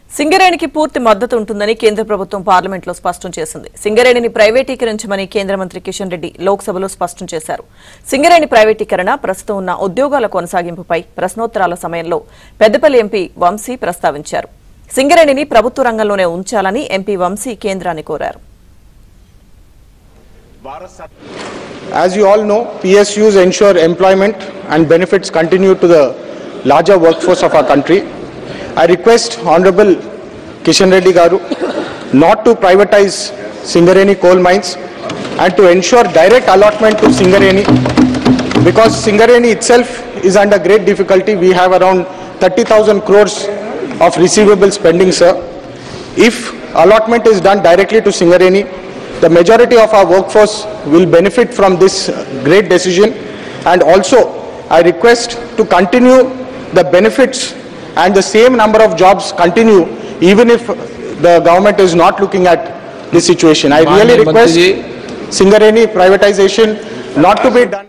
సింగరేణికి పూర్తి మద్దతు ఉంటుందని కేంద్ర ప్రభుత్వం పార్లమెంట్లో స్పష్టం చేసింది. సింగరేణిని ప్రైవేటీకరించమని కేంద్ర మంత్రి కిషన్ రెడ్డి లోక్సభలో స్పష్టం చేశారు. సింగరేణి ప్రైవేటీకరణ ప్రస్తుతం ఉన్న ఉద్యోగాల కొనసాగింపుపై ప్రశ్నోత్తరాల సమయంలో పెద్దపల్లి ఎంపీ వంశీ ప్రస్తావించారు. సింగరేణిని ప్రభుత్వ రంగంలోనే ఉంచాలని ఎంపీ వంశీ కేంద్రాన్ని కోరారు. As you all know, PSUs ensure employment and benefits continue to the larger workforce of our country. I request Honorable Kishan Reddy Garu not to privatize Singareni coal mines and to ensure direct allotment to Singareni, because Singareni itself is under great difficulty. We have around 30,000 crores of receivable spending, sir. If allotment is done directly to Singareni, the majority of our workforce will benefit from this great decision, and also I request to continue the benefits and the same number of jobs continue even if the government is not looking at this situation. I really request Singareni privatization not to be done.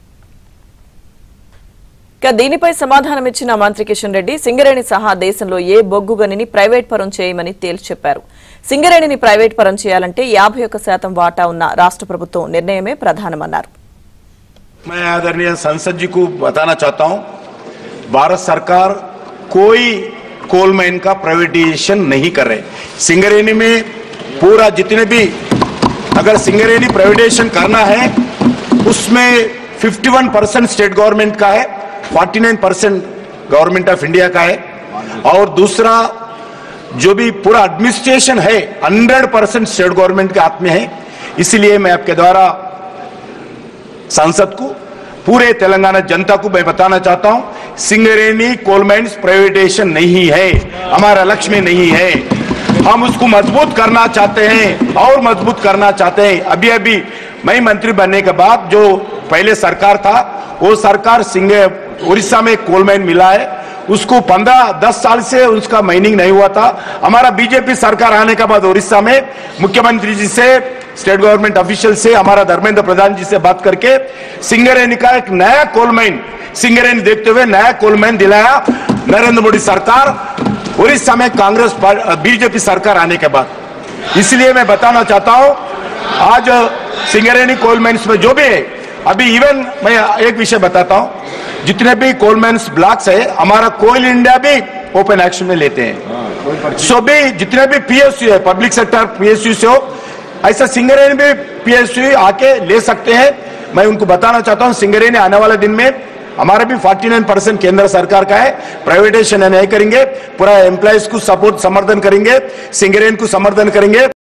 దీనిపై సమాధానమిచ్చిన మంత్రి కిషన్ రెడ్డి సింగరేణి సహా దేశంలో ఏ బొగ్గు గనిని private పరం చేయమని తేల్చి చెప్పారు. సింగరేణిని private పరం చేయాలంటే 51% వాటా ఉన్న రాష్ట్ర ప్రభుత్వం నిర్ణయమే ప్రధానమన్నారు. मैं आदरणीय संसद जी को बताना चाहता हूं, भारत सरकार कोई कोल माइन का प्राइवेटाइजेशन नहीं कर रहे. सिंगरेनी में पूरा जितने भी अगर सिंगरेनी प्राइवेटाइजेशन करना है उसमें 51% स्टेट गवर्नमेंट का है, 49% गवर्नमेंट ऑफ इंडिया का है, और दूसरा जो भी पूरा एडमिनिस्ट्रेशन है 100% स्टेट गवर्नमेंट के हाथ में है. इसलिए मैं आपके द्वारा सांसद को, पूरे तेलंगाना जनता को मैं बताना चाहता हूं, सिंगरेनी कोल माइंस प्राइवेटाइजेशन नहीं है, हमारा लक्ष्य में नहीं है. हम उसको मजबूत करना चाहते हैं और मजबूत करना चाहते हैं. अभी अभी मैं मंत्री बनने के बाद जो पहले सरकार था वो सरकार उड़ीसा में कोल माइन मिला है, उसको 15-10 साल से उसका माइनिंग नहीं हुआ था. हमारा बीजेपी सरकार आने के बाद उड़ीसा में मुख्यमंत्री जी से, स्टेट गवर्नमेंट ऑफिशियल से, हमारा धर्मेंद्र प्रधान जी से बात करके सिंगरेनी का एक नया कोल माइन, सिंगरेनी देखते हुए नया कोल माइन दिलाया नरेंद्र मोदी सरकार उड़ीसा में कांग्रेस बीजेपी सरकार आने के बाद. इसलिए मैं बताना चाहता हूं, आज सिंगरेनी कोल माइन्स में जो भी है, अभी इवन मैं एक विषय बताता हूं, जितने भी कोल माइन्स ब्लॉक्स है हमारा कोल इंडिया भी ओपन एक्शन में लेते हैं. सो भी जितने भी पीएसयू है, पब्लिक सेक्टर पीएसयू से हो, ऐसा सिंगरेनी भी पीएसयू आके ले सकते हैं. मैं उनको बताना चाहता हूं, सिंगरेनी आने वाले दिन में हमारा भी 49% केंद्र सरकार का है, प्राइवेटाइजेशन नहीं करेंगे, पूरा एम्प्लॉइज को सपोर्ट समर्थन करेंगे, सिंगरेनी को समर्थन करेंगे.